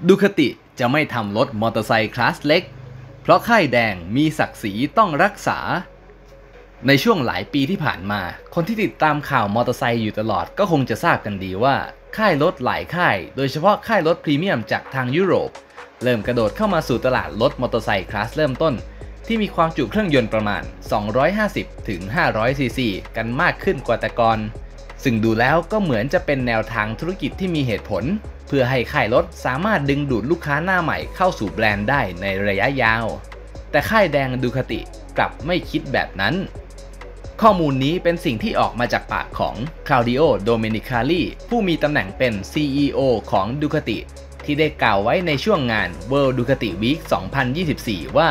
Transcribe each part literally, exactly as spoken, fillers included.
ดูคติจะไม่ทำรถมอเตอร์ไซค์คลาสเล็กเพราะค่ายแดงมีศักดิ์ศรีต้องรักษาในช่วงหลายปีที่ผ่านมาคนที่ติดตามข่าวมอเตอร์ไซค์อยู่ตลอดก็คงจะทราบกันดีว่าค่ายรถหลายค่ายโดยเฉพาะค่ายรถพรีเมียมจากทางยุโรปเริ่มกระโดดเข้ามาสู่ตลาดรถมอเตอร์ไซค์คลาสเริ่มต้นที่มีความจุเครื่องยนต์ประมาณสองร้อยห้าสิบถึงห้าร้อยซีซีกันมากขึ้นกว่าแต่ก่อนซึ่งดูแล้วก็เหมือนจะเป็นแนวทางธุรกิจที่มีเหตุผลเพื่อให้ค่ายรถสามารถดึงดูดลูกค้าหน้าใหม่เข้าสู่แบรนด์ได้ในระยะยาวแต่ค่ายแดงดูคติกลับไม่คิดแบบนั้นข้อมูลนี้เป็นสิ่งที่ออกมาจากปากของ Claudio Domenicali ผู้มีตำแหน่งเป็น ซี อี โอ ของ Ducati ที่ได้กล่าวไว้ในช่วงงาน World Ducati Week สองพันยี่สิบสี่ ว่า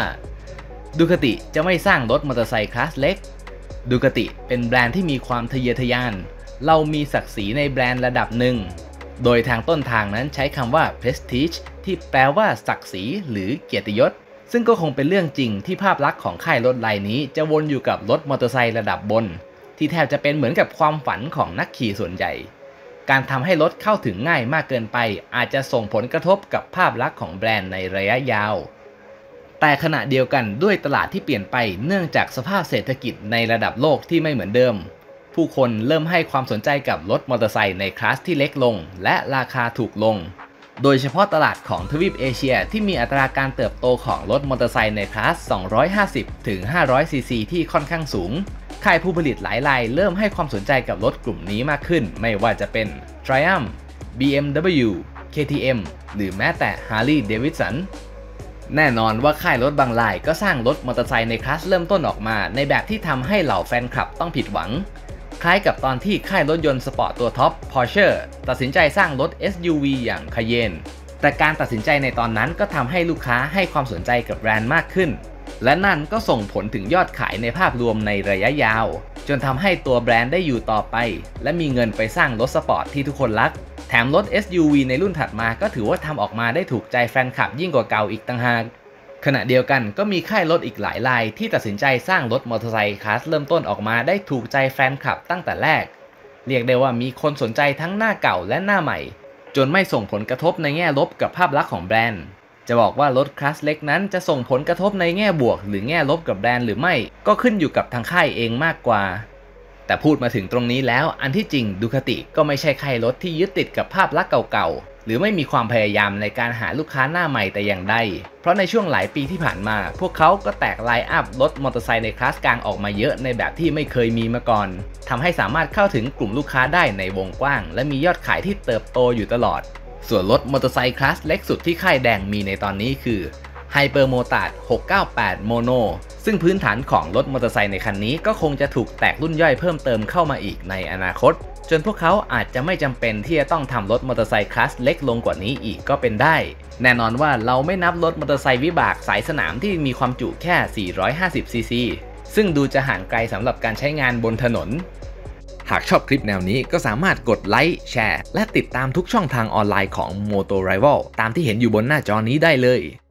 Ducati จะไม่สร้างรถมอเตอร์ไซค์คลาสเล็ก Ducati เป็นแบรนด์ที่มีความทะเยอทะยานเรามีศักดิ์ศรีในแบรนด์ระดับหนึ่งโดยทางต้นทางนั้นใช้คำว่า prestige ที่แปลว่าศักดิ์ศรีหรือเกียรติยศซึ่งก็คงเป็นเรื่องจริงที่ภาพลักษณ์ของค่ายรถรายนี้จะวนอยู่กับรถมอเตอร์ไซค์ระดับบนที่แทบจะเป็นเหมือนกับความฝันของนักขี่ส่วนใหญ่การทำให้รถเข้าถึงง่ายมากเกินไปอาจจะส่งผลกระทบกับภาพลักษณ์ของแบรนด์ในระยะยาวแต่ขณะเดียวกันด้วยตลาดที่เปลี่ยนไปเนื่องจากสภาพเศรษฐกิจในระดับโลกที่ไม่เหมือนเดิมผู้คนเริ่มให้ความสนใจกับรถมอเตอร์ไซค์ในคลาสที่เล็กลงและราคาถูกลงโดยเฉพาะตลาดของทวีปเอเชียที่มีอัตราการเติบโตของรถมอเตอร์ไซค์ในคลาสสองร้อยห้าสิบถึงห้าร้อยซีซีที่ค่อนข้างสูงค่ายผู้ผลิตหลายรายเริ่มให้ความสนใจกับรถกลุ่มนี้มากขึ้นไม่ว่าจะเป็น Triumph บี เอ็ม ดับเบิลยู เค ที เอ็ม หรือแม้แต่ Harley Davidson แน่นอนว่าค่ายรถบางรายก็สร้างรถมอเตอร์ไซค์ในคลาสเริ่มต้นออกมาในแบบที่ทำให้เหล่าแฟนคลับต้องผิดหวังคล้ายกับตอนที่ค่ายรถยนต์สปอร์ตตัวท็อป Porsche ตัดสินใจสร้างรถ เอส ยู วี อย่าง Cayenne แต่การตัดสินใจในตอนนั้นก็ทำให้ลูกค้าให้ความสนใจกับแบรนด์มากขึ้นและนั่นก็ส่งผลถึงยอดขายในภาพรวมในระยะยาวจนทำให้ตัวแบรนด์ได้อยู่ต่อไปและมีเงินไปสร้างรถสปอร์ตที่ทุกคนรักแถมรถ เอส ยู วี ในรุ่นถัดมาก็ถือว่าทำออกมาได้ถูกใจแฟนคลับยิ่งกว่าเก่าอีกต่างหากขณะเดียวกันก็มีค่ายรถอีกหลายรายที่ตัดสินใจสร้างรถมอเตอร์ไซค์คลาสเริ่มต้นออกมาได้ถูกใจแฟนคลับตั้งแต่แรกเรียกได้ว่ามีคนสนใจทั้งหน้าเก่าและหน้าใหม่จนไม่ส่งผลกระทบในแง่ลบกับภาพลักษณ์ของแบรนด์จะบอกว่ารถคลาสเล็กนั้นจะส่งผลกระทบในแง่บวกหรือแง่ลบกับแบรนด์หรือไม่ก็ขึ้นอยู่กับทางค่ายเองมากกว่าแต่พูดมาถึงตรงนี้แล้วอันที่จริงดูคติก็ไม่ใช่ค่ายรถที่ยึดติดกับภาพลักษณ์เก่าๆหรือไม่มีความพยายามในการหาลูกค้าหน้าใหม่แต่อย่างใดเพราะในช่วงหลายปีที่ผ่านมาพวกเขาก็แตกไลน์อัพรถมอเตอร์ไซค์ในคลาสกลางออกมาเยอะในแบบที่ไม่เคยมีมาก่อนทำให้สามารถเข้าถึงกลุ่มลูกค้าได้ในวงกว้างและมียอดขายที่เติบโตอยู่ตลอดส่วนรถมอเตอร์ไซค์คลาสเล็กสุดที่ค่ายแดงมีในตอนนี้คือ Hypermotard หกเก้าแปด Mono ซึ่งพื้นฐานของรถมอเตอร์ไซค์ในคันนี้ก็คงจะถูกแตกรุ่นย่อยเพิ่มเติมเข้ามาอีกในอนาคตจนพวกเขาอาจจะไม่จำเป็นที่จะต้องทำรถมอเตอร์ไซค์คลาสเล็กลงกว่านี้อีกก็เป็นได้แน่นอนว่าเราไม่นับรถมอเตอร์ไซค์วิบากสายสนามที่มีความจุแค่สี่ร้อยห้าสิบซีซีซึ่งดูจะห่างไกลสำหรับการใช้งานบนถนนหากชอบคลิปแนวนี้ก็สามารถกดไลค์แชร์และติดตามทุกช่องทางออนไลน์ของ Moto Rival ตามที่เห็นอยู่บนหน้าจอนี้ได้เลย